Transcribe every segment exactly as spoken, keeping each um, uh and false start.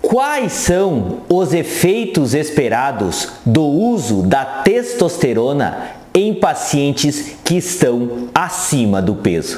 Quais são os efeitos esperados do uso da testosterona em pacientes que estão acima do peso?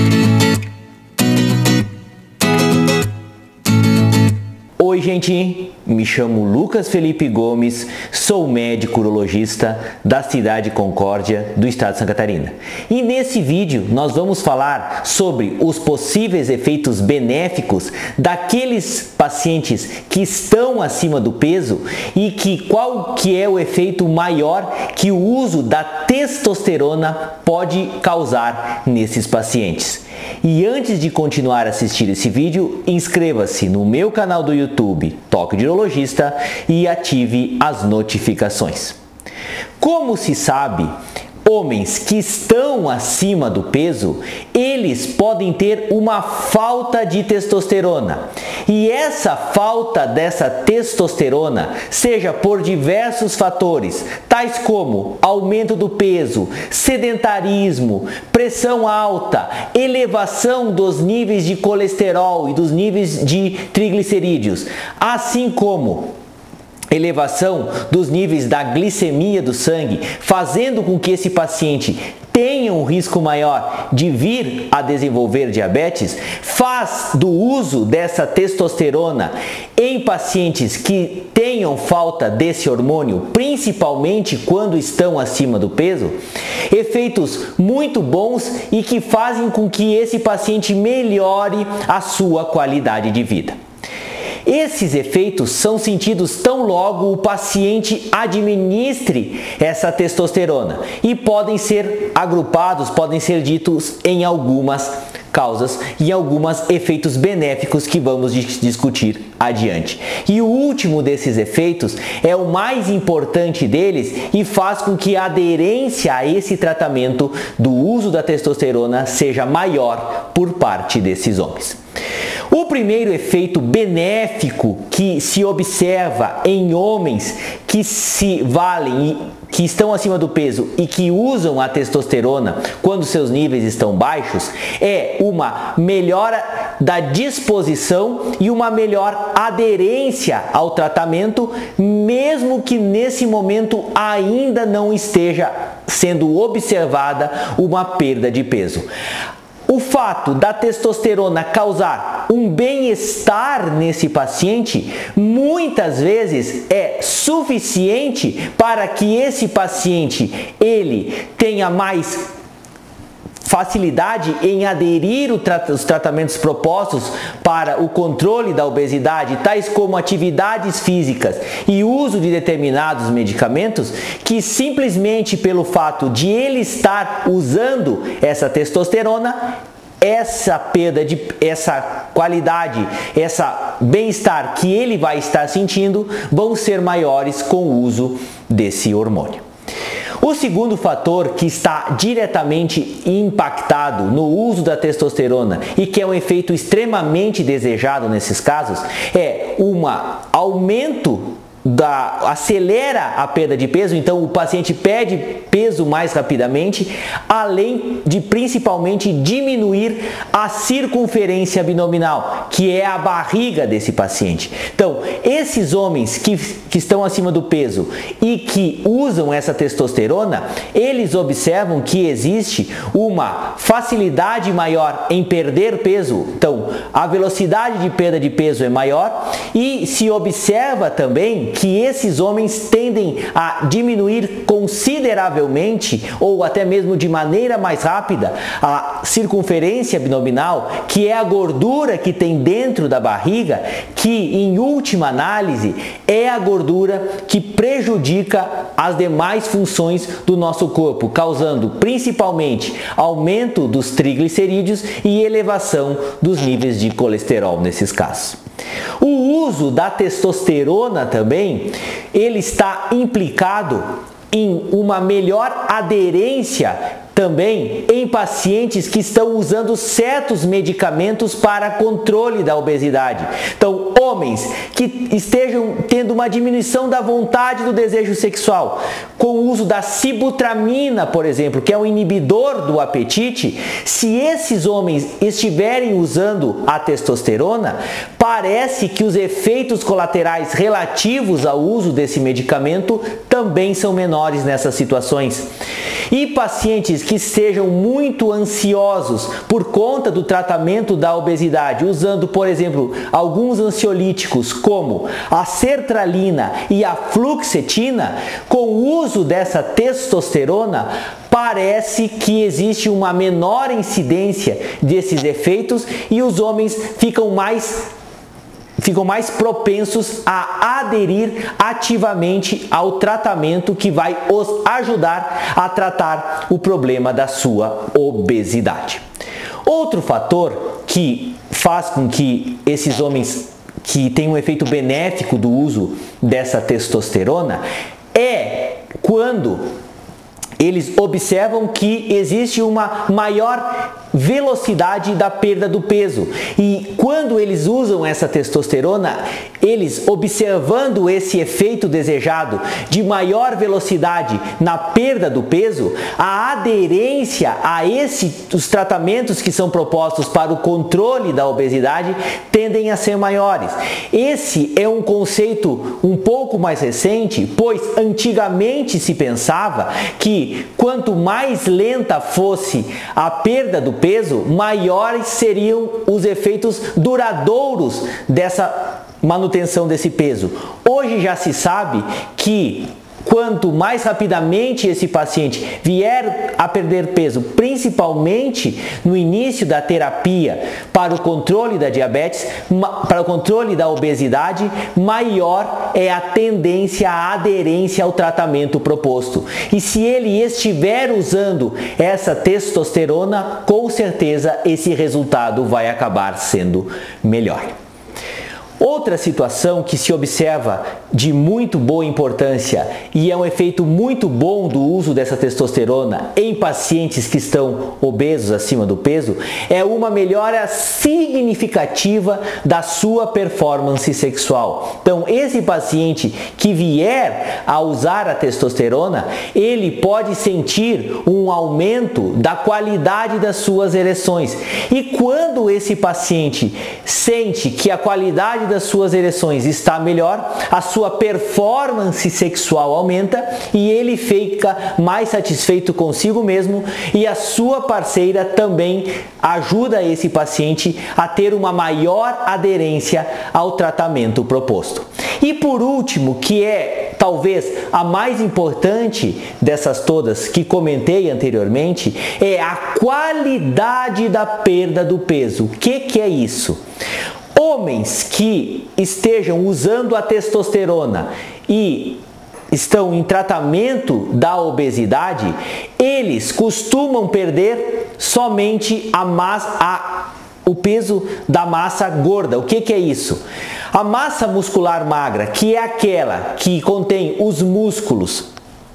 Oi, gente, me chamo Lucas Felipe Gomes, sou médico urologista da cidade de Concórdia, do estado de Santa Catarina. E nesse vídeo nós vamos falar sobre os possíveis efeitos benéficos daqueles pacientes que estão acima do peso e que qual que é o efeito maior que o uso da testosterona pode causar nesses pacientes. E antes de continuar a assistir esse vídeo, inscreva-se no meu canal do YouTube, Toque de Urologista, e ative as notificações. Como se sabe, homens que estão acima do peso, eles podem ter uma falta de testosterona. E essa falta dessa testosterona, seja por diversos fatores, tais como aumento do peso, sedentarismo, pressão alta, elevação dos níveis de colesterol e dos níveis de triglicerídeos, assim como elevação dos níveis da glicemia do sangue, fazendo com que esse paciente tenha um risco maior de vir a desenvolver diabetes, faz do uso dessa testosterona em pacientes que tenham falta desse hormônio, principalmente quando estão acima do peso, efeitos muito bons e que fazem com que esse paciente melhore a sua qualidade de vida. Esses efeitos são sentidos tão logo o paciente administre essa testosterona e podem ser agrupados, podem ser ditos em algumas causas e alguns efeitos benéficos que vamos discutir adiante. E o último desses efeitos é o mais importante deles e faz com que a aderência a esse tratamento do uso da testosterona seja maior por parte desses homens. O primeiro efeito benéfico que se observa em homens que se valem, que estão acima do peso e que usam a testosterona quando seus níveis estão baixos, é uma melhora da disposição e uma melhor aderência ao tratamento, mesmo que nesse momento ainda não esteja sendo observada uma perda de peso. O fato da testosterona causar um bem-estar nesse paciente, muitas vezes é suficiente para que esse paciente ele tenha mais facilidade em aderir os tratamentos propostos para o controle da obesidade, tais como atividades físicas e uso de determinados medicamentos, que simplesmente pelo fato de ele estar usando essa testosterona, essa perda de essa qualidade, essa bem-estar que ele vai estar sentindo vão ser maiores com o uso desse hormônio. O segundo fator que está diretamente impactado no uso da testosterona e que é um efeito extremamente desejado nesses casos é um aumento da acelera a perda de peso, então o paciente perde peso mais rapidamente, além de principalmente diminuir a circunferência abdominal, que é a barriga desse paciente. Então, esses homens que, que estão acima do peso e que usam essa testosterona, eles observam que existe uma facilidade maior em perder peso, então a velocidade de perda de peso é maior e se observa também que esses homens tendem a diminuir consideravelmente ou até mesmo de maneira mais rápida a circunferência abdominal, que é a gordura que tem dentro da barriga, que em última análise é a gordura que prejudica as demais funções do nosso corpo, causando principalmente aumento dos triglicerídeos e elevação dos níveis de colesterol nesses casos. O uso da testosterona também, ele está implicado em uma melhor aderência também em pacientes que estão usando certos medicamentos para controle da obesidade. Então, homens que estejam tendo uma diminuição da vontade do desejo sexual, com o uso da sibutramina, por exemplo, que é um inibidor do apetite, se esses homens estiverem usando a testosterona, parece que os efeitos colaterais relativos ao uso desse medicamento também são menores nessas situações. E pacientes que sejam muito ansiosos por conta do tratamento da obesidade, usando, por exemplo, alguns ansiolíticos como a sertralina e a fluoxetina, com o uso dessa testosterona, parece que existe uma menor incidência desses efeitos e os homens ficam mais ficam mais propensos a aderir ativamente ao tratamento que vai os ajudar a tratar o problema da sua obesidade. Outro fator que faz com que esses homens que têm um efeito benéfico do uso dessa testosterona é quando eles observam que existe uma maior velocidade da perda do peso. E quando eles usam essa testosterona, eles observando esse efeito desejado de maior velocidade na perda do peso, a aderência a esse, os tratamentos que são propostos para o controle da obesidade tendem a ser maiores. Esse é um conceito um pouco mais recente, pois antigamente se pensava que quanto mais lenta fosse a perda do peso, maiores seriam os efeitos duradouros dessa manutenção desse peso. Hoje já se sabe que quanto mais rapidamente esse paciente vier a perder peso, principalmente no início da terapia para o controle da diabetes, para o controle da obesidade, maior é a tendência à aderência ao tratamento proposto. E se ele estiver usando essa testosterona, com certeza esse resultado vai acabar sendo melhor. Outra situação que se observa de muito boa importância e é um efeito muito bom do uso dessa testosterona em pacientes que estão obesos, acima do peso, é uma melhora significativa da sua performance sexual. Então, esse paciente que vier a usar a testosterona, ele pode sentir um aumento da qualidade das suas ereções. E quando esse paciente sente que a qualidade das suas ereções está melhor, a sua performance sexual aumenta e ele fica mais satisfeito consigo mesmo e a sua parceira também ajuda esse paciente a ter uma maior aderência ao tratamento proposto. E por último, que é talvez a mais importante dessas todas que comentei anteriormente, é a qualidade da perda do peso. O que que é isso? Homens que estejam usando a testosterona e estão em tratamento da obesidade, eles costumam perder somente a massa, a, o peso da massa gorda. O que que é isso? A massa muscular magra, que é aquela que contém os músculos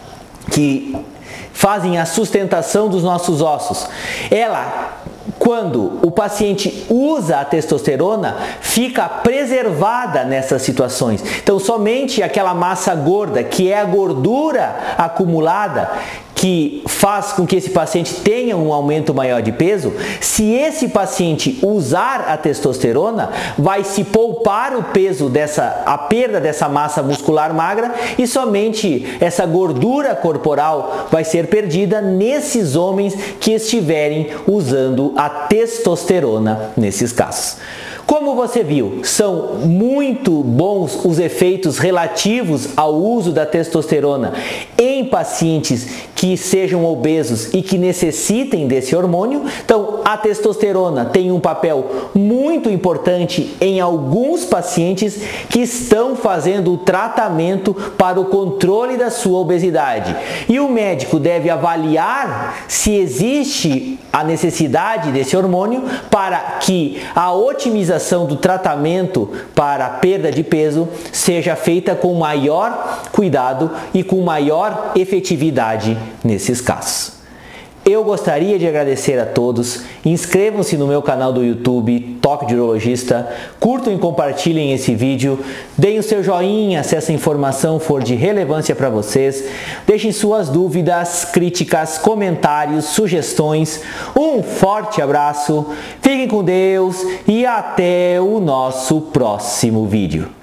que fazem a sustentação dos nossos ossos, ela, quando o paciente usa a testosterona, fica preservada nessas situações. Então, somente aquela massa gorda, que é a gordura acumulada, que faz com que esse paciente tenha um aumento maior de peso, se esse paciente usar a testosterona, vai se poupar o peso dessa, a perda dessa massa muscular magra e somente essa gordura corporal vai ser perdida nesses homens que estiverem usando a testosterona nesses casos. Como você viu, são muito bons os efeitos relativos ao uso da testosterona em pacientes que sejam obesos e que necessitem desse hormônio. Então, a testosterona tem um papel muito importante em alguns pacientes que estão fazendo o tratamento para o controle da sua obesidade. E o médico deve avaliar se existe a necessidade desse hormônio para que a otimização do tratamento para a perda de peso seja feita com maior cuidado e com maior efetividade nesses casos. Eu gostaria de agradecer a todos. Inscrevam-se no meu canal do YouTube, Toque de Urologista. Curtam e compartilhem esse vídeo. Deem o seu joinha se essa informação for de relevância para vocês. Deixem suas dúvidas, críticas, comentários, sugestões. Um forte abraço. Fiquem com Deus e até o nosso próximo vídeo.